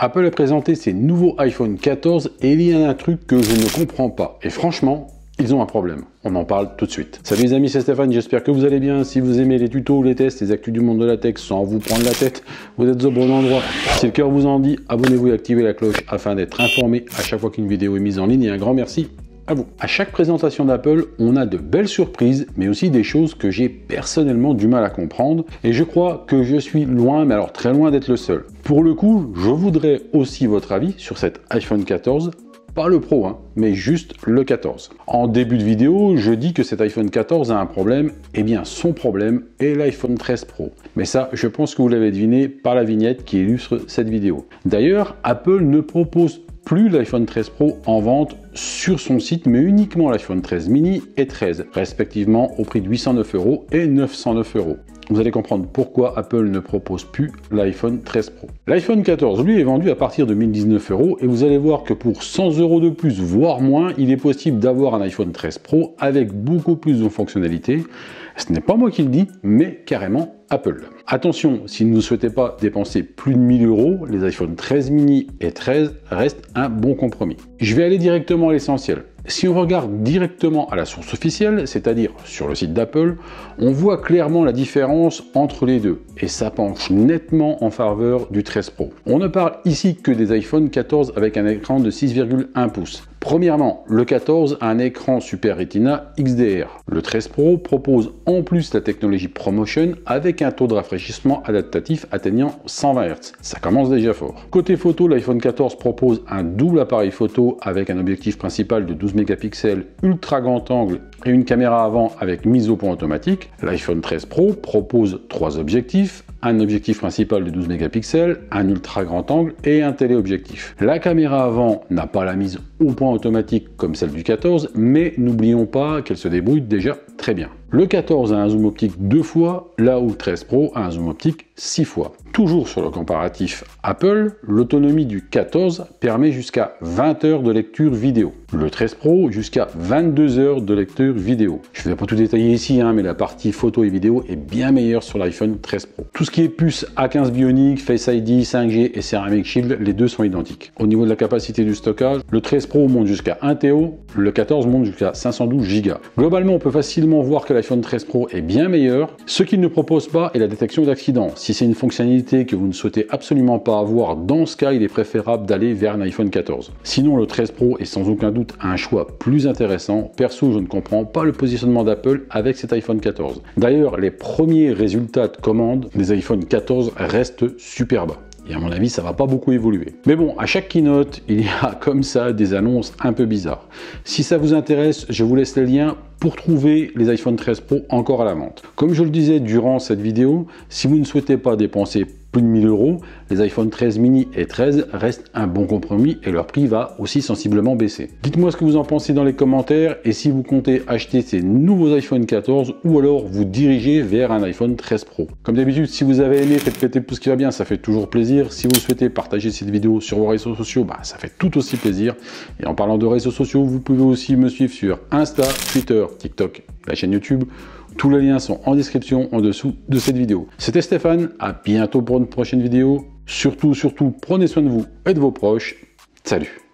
Apple a présenté ses nouveaux iPhone 14 et il y a un truc que je ne comprends pas. Et franchement, ils ont un problème. On en parle tout de suite. Salut les amis, c'est Stéphane, j'espère que vous allez bien. Si vous aimez les tutos, les tests, les actus du monde de la tech sans vous prendre la tête, vous êtes au bon endroit. Si le cœur vous en dit, abonnez-vous et activez la cloche afin d'être informé à chaque fois qu'une vidéo est mise en ligne. Et un grand merci à vous. À chaque présentation d'Apple, on a de belles surprises, mais aussi des choses que j'ai personnellement du mal à comprendre. Et je crois que je suis loin, mais alors très loin d'être le seul. Pour le coup, je voudrais aussi votre avis sur cet iPhone 14. Pas le Pro, mais juste le 14. En début de vidéo, je dis que cet iPhone 14 a un problème. Eh bien, son problème est l'iPhone 13 Pro. Mais ça, je pense que vous l'avez deviné par la vignette qui illustre cette vidéo. D'ailleurs, Apple ne propose plus l'iPhone 13 Pro en vente sur son site, mais uniquement l'iPhone 13 mini et 13, respectivement au prix de 809 € et 909 €. Vous allez comprendre pourquoi Apple ne propose plus l'iPhone 13 Pro. L'iPhone 14, lui, est vendu à partir de 1019 € et vous allez voir que pour 100 € de plus, voire moins, il est possible d'avoir un iPhone 13 Pro avec beaucoup plus de fonctionnalités. Ce n'est pas moi qui le dis, mais carrément Apple. Attention, si vous ne souhaitez pas dépenser plus de 1000 €, les iPhone 13 mini et 13 restent un bon compromis. Je vais aller directement à l'essentiel. Si on regarde directement à la source officielle, c'est-à-dire sur le site d'Apple, on voit clairement la différence entre les deux et ça penche nettement en faveur du 13 Pro. On ne parle ici que des iPhone 14 avec un écran de 6,1 pouces. Premièrement, le 14 a un écran Super Retina XDR. Le 13 Pro propose en plus la technologie ProMotion avec un taux de rafraîchissement adaptatif atteignant 120 Hz. Ça commence déjà fort. Côté photo, l'iPhone 14 propose un double appareil photo avec un objectif principal de 12 mégapixels ultra grand angle et une caméra avant avec mise au point automatique. L'iPhone 13 Pro propose 3 objectifs, un objectif principal de 12 mégapixels, un ultra grand angle et un téléobjectif. La caméra avant n'a pas la mise au point automatique comme celle du 14, mais n'oublions pas qu'elle se débrouille déjà très bien. Le 14 a un zoom optique 2 fois, là où le 13 Pro a un zoom optique 6 fois. Toujours sur le comparatif Apple, l'autonomie du 14 permet jusqu'à 20 heures de lecture vidéo. Le 13 Pro jusqu'à 22 heures de lecture vidéo. Je ne vais pas tout détailler ici, mais la partie photo et vidéo est bien meilleure sur l'iPhone 13 Pro. Tout ce qui est puce A15 Bionic, Face ID, 5G et Ceramic Shield, les deux sont identiques. Au niveau de la capacité du stockage, le 13 Pro monte jusqu'à 1 TB, le 14 monte jusqu'à 512 Go. Globalement, on peut facilement voir que l'iPhone 13 Pro est bien meilleur. Ce qu'il ne propose pas est la détection d'accidents. Si c'est une fonctionnalité que vous ne souhaitez absolument pas avoir, dans ce cas, il est préférable d'aller vers un iPhone 14. Sinon, le 13 Pro est sans aucun doute un choix plus intéressant. Perso, je ne comprends pas le positionnement d'Apple avec cet iPhone 14. D'ailleurs, les premiers résultats de commande des iPhone 14 restent super bas. Et à mon avis, ça va pas beaucoup évoluer. Mais bon, à chaque keynote, il y a comme ça des annonces un peu bizarres. Si ça vous intéresse, je vous laisse les liens pour trouver les iPhone 13 Pro encore à la vente. Comme je le disais durant cette vidéo, si vous ne souhaitez pas dépenser plus de 1000 €, les iPhone 13 mini et 13 restent un bon compromis et leur prix va aussi sensiblement baisser. Dites-moi ce que vous en pensez dans les commentaires et si vous comptez acheter ces nouveaux iPhone 14 ou alors vous diriger vers un iPhone 13 Pro. Comme d'habitude, si vous avez aimé, faites péter le pouce qui va bien, ça fait toujours plaisir. Si vous souhaitez partager cette vidéo sur vos réseaux sociaux, ça fait tout aussi plaisir. Et en parlant de réseaux sociaux, vous pouvez aussi me suivre sur Insta, Twitter, TikTok, la chaîne YouTube. Tous les liens sont en description en dessous de cette vidéo. C'était Stéphane, à bientôt pour une prochaine vidéo. Surtout, prenez soin de vous et de vos proches. Salut!